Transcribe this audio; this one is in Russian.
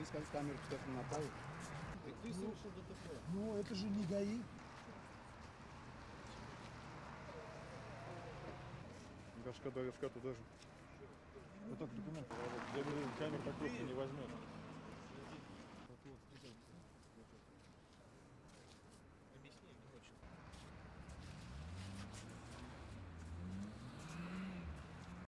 Здесь как камеру кто-то направил. Ты совершил ДТП. Ну, это же не ГАИ. Даже КДФК туда же. Вот так документ. Я говорю, камер так просто не возьмет.